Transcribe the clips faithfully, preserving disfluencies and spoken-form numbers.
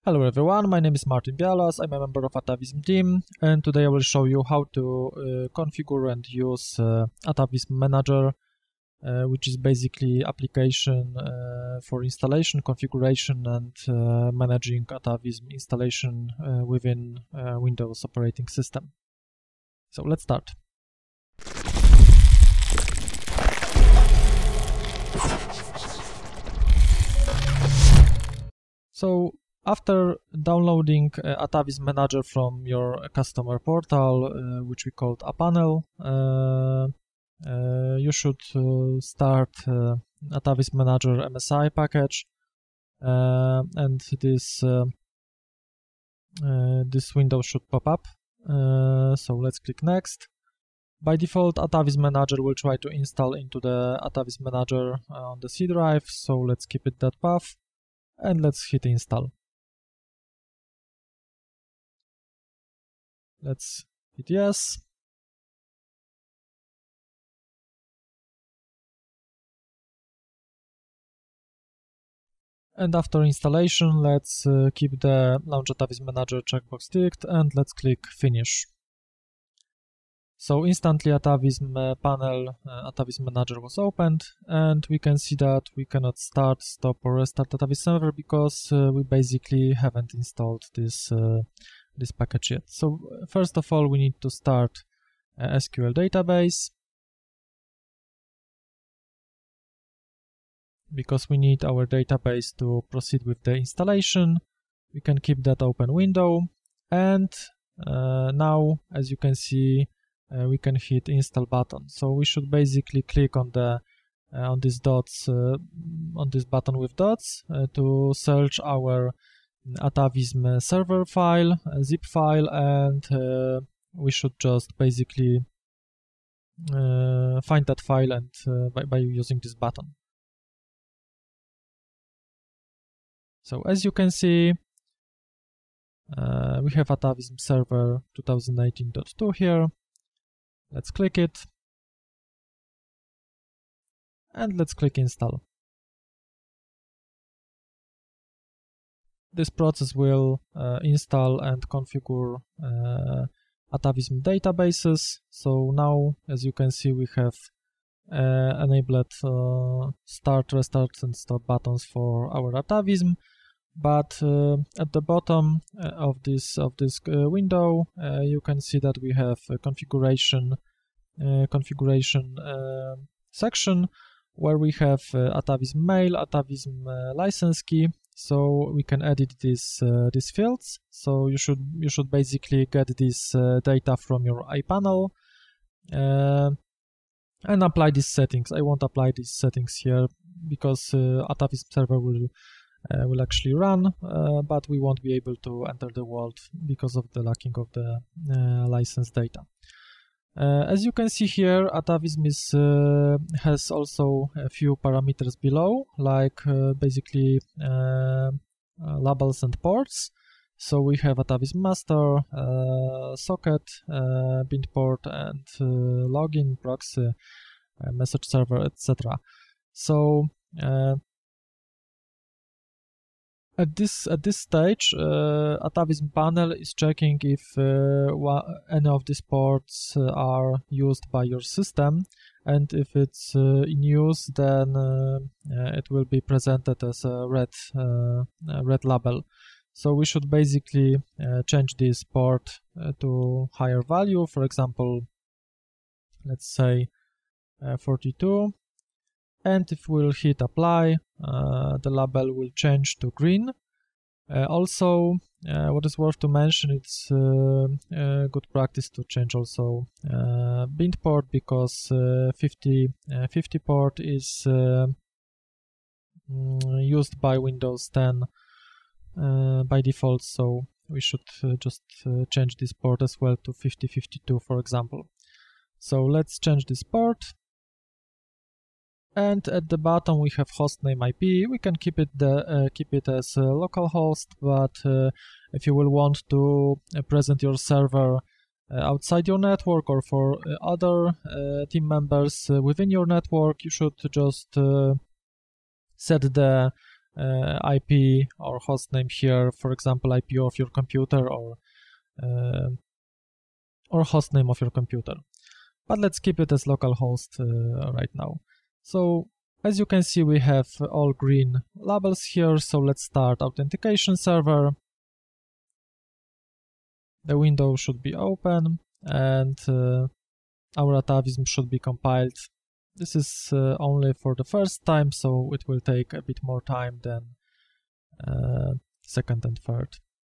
Hello everyone, my name is Martin Bialas, I'm a member of Atavism team, and today I will show you how to uh, configure and use uh, Atavism Manager, uh, which is basically application uh, for installation, configuration and uh, managing Atavism installation uh, within uh, Windows operating system. So let's start. So after downloading uh, Atavism Manager from your customer portal, uh, which we called a panel, uh, uh, you should uh, start uh, Atavism Manager M S I package, uh, and this uh, uh, this window should pop up. Uh, so let's click Next. By default, Atavism Manager will try to install into the Atavism Manager on the C drive, so let's keep it that path, and let's hit Install. Let's hit yes. And after installation, let's uh, keep the Launch Atavism Manager checkbox ticked and let's click Finish. So instantly Atavism uh, panel, uh, Atavism Manager was opened, and we can see that we cannot start, stop or restart Atavism server because uh, we basically haven't installed this uh, this package yet. So first of all, we need to start a S Q L database because we need our database to proceed with the installation. We can keep that open window, and uh, now as you can see uh, we can hit install button. So we should basically click on the uh, on these dots uh, on this button with dots uh, to search our Atavism server file, a zip file, and uh, we should just basically uh, find that file and uh, by, by using this button. So as you can see, uh, we have Atavism server twenty eighteen dot two here. Let's click it and let's click install. This process will uh, install and configure uh, Atavism databases. So now, as you can see, we have uh, enabled uh, start, restart and stop buttons for our Atavism. But uh, at the bottom uh, of this of this uh, window, uh, you can see that we have a configuration uh, configuration uh, section where we have uh, Atavism mail, Atavism uh, license key. So we can edit these uh, these fields. So you should you should basically get this uh, data from your iPanel uh, and apply these settings. I won't apply these settings here because uh, Atavism server will uh, will actually run, uh, but we won't be able to enter the world because of the lacking of the uh, license data. Uh, as you can see here, Atavism is, uh, has also a few parameters below, like uh, basically uh, uh, labels and ports. So we have Atavism master, uh, socket, uh, bin port, and uh, login, proxy, uh, message server, et cetera. So uh, At this at this stage, uh, Atavism panel is checking if uh, any of these ports uh, are used by your system, and if it's uh, in use, then uh, uh, it will be presented as a red uh, a red label. So we should basically uh, change this port uh, to higher value. For example, let's say uh, forty-two. And if we'll hit apply, uh, the label will change to green. Uh, also, uh, what is worth to mention, it's uh, uh, good practice to change also uh, bin port, because uh, fifty, uh, fifty port is uh, mm, used by Windows ten uh, by default, so we should uh, just uh, change this port as well to fifty fifty-two, for example. So let's change this port. And at the bottom we have hostname I P. We can keep it the uh, keep it as a localhost, but uh, if you will want to uh, present your server uh, outside your network or for uh, other uh, team members uh, within your network, you should just uh, set the uh, I P or hostname here, for example, I P of your computer or uh, or hostname of your computer. But let's keep it as localhost uh, right now. So as you can see, we have all green labels here. So let's start authentication server. The window should be open and uh, our Atavism should be compiled. This is uh, only for the first time, so it will take a bit more time than uh, second and third.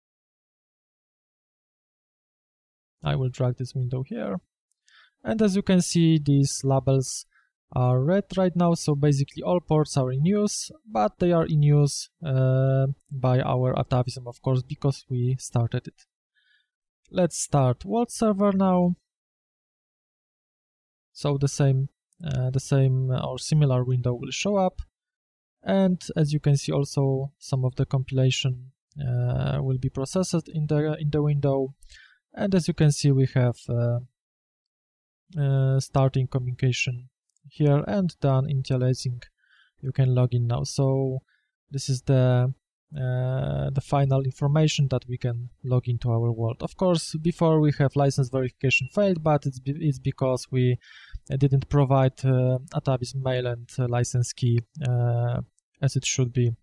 I will drag this window here. And as you can see, these labels are red right now, so basically all ports are in use, but they are in use uh, by our Atavism, of course, because we started it. Let's start Vault server now. So the same, uh, the same or similar window will show up, and as you can see, also some of the compilation uh, will be processed in the in the window. And as you can see, we have uh, uh, starting communication here and done initializing. You can log in now. So this is the uh, the final information that we can log into our world. Of course, before we have license verification failed, but it's be it's because we didn't provide uh, Atavism mail and uh, license key uh, as it should be.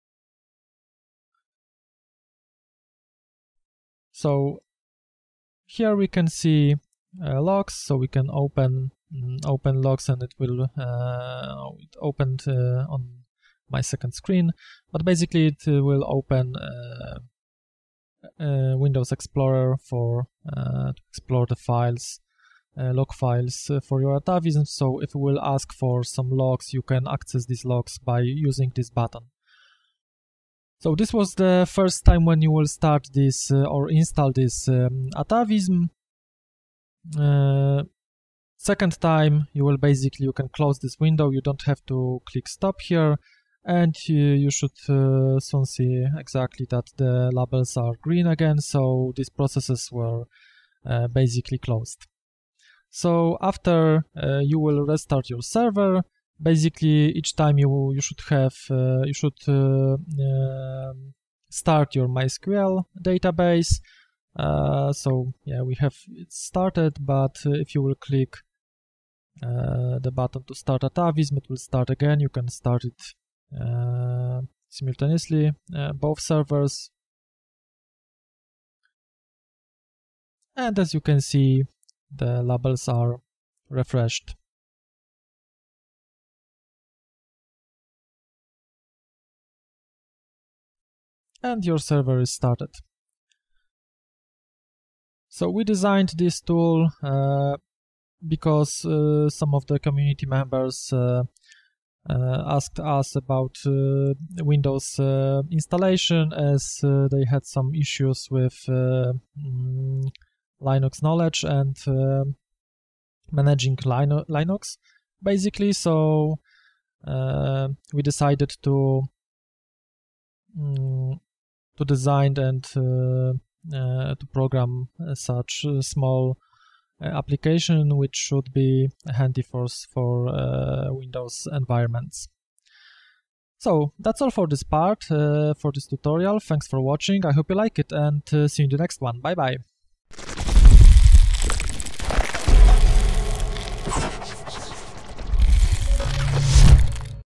So here we can see uh, logs, so we can open mm, open logs, and it will uh, it opened uh, on my second screen. But basically, it uh, will open uh, uh, Windows Explorer for uh, to explore the files, uh, log files uh, for your Atavism. So if it will ask for some logs, you can access these logs by using this button. So this was the first time when you will start this uh, or install this um, Atavism. Uh, second time, you will basically, you can close this window, you don't have to click stop here, and uh, you should uh, soon see exactly that the labels are green again, so these processes were uh, basically closed. So after uh, you will restart your server, basically each time you you should have uh, you should uh, uh, start your MySQL database. Uh, so yeah, we have it started, but uh, if you will click uh, the button to start Atavism, it will start again. You can start it uh, simultaneously, uh, both servers. And as you can see, the labels are refreshed. And your server is started. So we designed this tool uh, because uh, some of the community members uh, uh, asked us about uh, Windows uh, installation, as uh, they had some issues with uh, mm, Linux knowledge and uh, managing Lino Linux, basically. So uh, we decided to mm, to design and uh, uh, to program uh, such a small uh, application which should be handy for for uh, Windows environments. So that's all for this part, uh, for this tutorial. Thanks for watching. I hope you like it, and uh, see you in the next one. Bye bye.